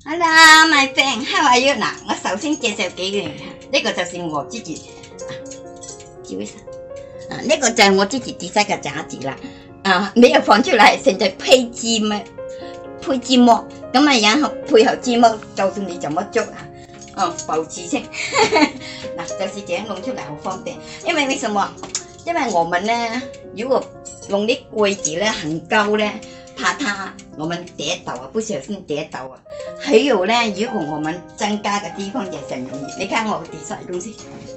Hello, my friend, how are you？ 嗱，我首先介紹幾樣，呢個就是我自己照一下。呢個就係我自己 design 嘅架子啦。沒有放出來，現在配字幕，咁然後配合字幕，告訴你怎麼做保持性。嗱，就是這樣弄出來好方便。因為什麼？因為我們呢，如果弄啲櫃子呢很高呢，怕我們跌倒不小心跌倒還有呢，如果我們增加嘅地方也是很容易。你看我 design 東西，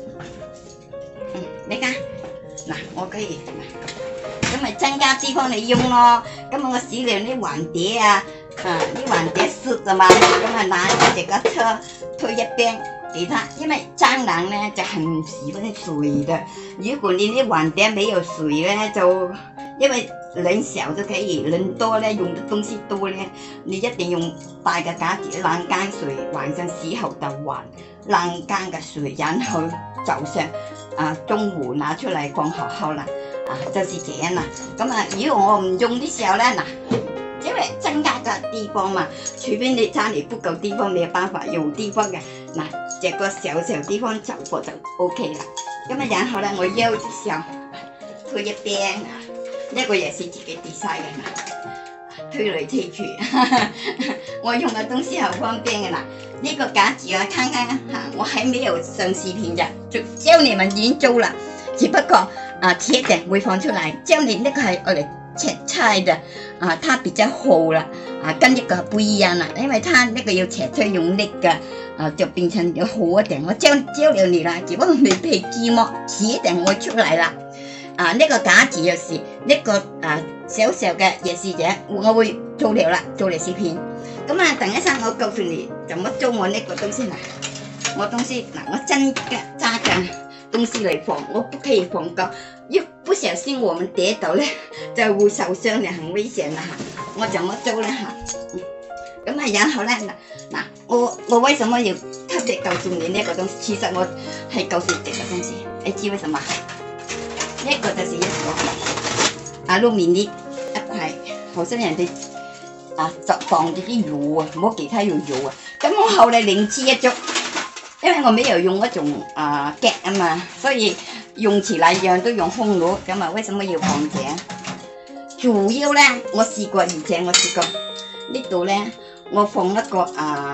你看，嗱，我可以咁咪增加地方你用咯。咁我使用啲橫碟啲橫碟濕的嘛，咁拿這個車推一邊給它，因為蟑螂呢就很喜歡水的。如果你啲橫碟沒有水呢，就因為人小就可以，人多呢用的東西多呢，你一定用大嘅架子冷乾水，晚上洗後就還冷乾嘅水，然後早上中午拿出來放學後啦。就是這樣啦。咁如果我唔用的時候呢，因為增加嘅地方嘛，除非你家裏不夠地方，沒有辦法有地方嘅，這個小地方走過就 OK 啦。咁然後呢，我腰的時候推一邊呢個也是自己 design 嘅嘛，推來推去，我用嘅東西好方便嘅啦。呢個架子看看我還沒有上視頻嘅，就教你們已經做了，只不過切的會放出來，教你那個係我嚟切菜的它比較厚啦，跟呢個不一樣啦，因為它那個要切菜用力嘅就變成要厚一點。我教了你啦，只不過你配字幕切定會出來啦。呢個架子又是呢個小嘅也是嘅，我會做了啦，做嚟視頻。咁等一下我告訴你怎麼做我呢個東西啦。我東西我真嘅揸嘅東西嚟放，我不可以放高，一不小心我們跌倒呢就會受傷嘅，很危險啦。我怎麼做呢？咁然後呢我為什麼要特別告訴你呢個東西？其實我係告訴這個東西，你知為什麼？呢個就是一個阿魯米尼一塊，好像人哋就放住啲油冇其他用油咁我後來靈機一觸，因為我沒有用嗰種夾嘛，所以用起來樣都用烘爐，咁為什麼要放這？主要呢，我試過，以前我試過呢度呢，我放一個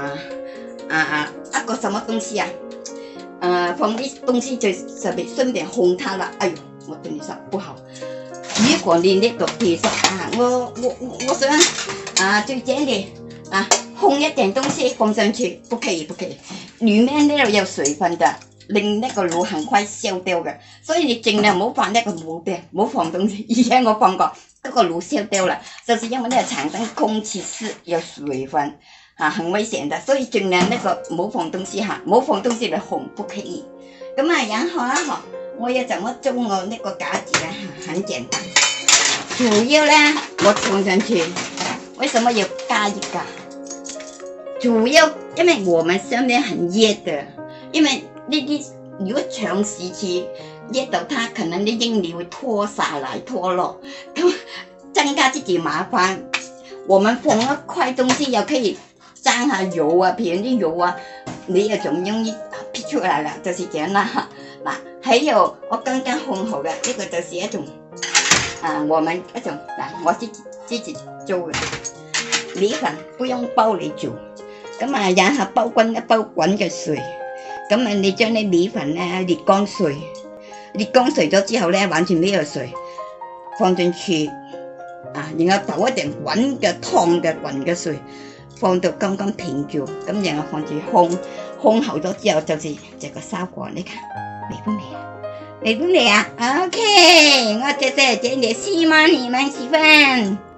一個什麼東西放啲東西就特別順便烘它啦。哎呦！我對你說不好，如果你呢度其實我想最簡單烘一件東西放上去，不可以，裡面呢有水分的，令呢個爐很快燒掉嘅，所以你盡量唔好放呢個爐邊，唔好放東西。以前我放過，嗰個爐燒掉了，就是因為呢個產生空氣濕有水分很危險的，所以盡量呢個唔好放東西唔好放東西嚟烘，不可以。咁然後我要怎麼做我呢個架子呢？很簡單，主要呢我放上去，為什麼要加熱㗎？主要因為我們上面很熱的，因為呢啲如果長時期熱到它，可能啲應料會脫下來脫落，咁增加自己麻煩。我們放一塊東西又可以沾下油譬如啲油你又仲容易撇出來了，就是這樣啦。還有我剛剛烘好嘅呢個就是一種我們一種我自己做嘅米粉，不用煲嚟做，咁然後煲滾一煲滾嘅水，咁你將啲米粉呢瀝乾水咗之後呢，完全沒有水，放進去然後倒一點滾嘅水，放到剛剛平住，咁然後放住烘好咗之後就是這個效果，你看。美不美啊？ OK， 我謝謝你，希望你們喜歡。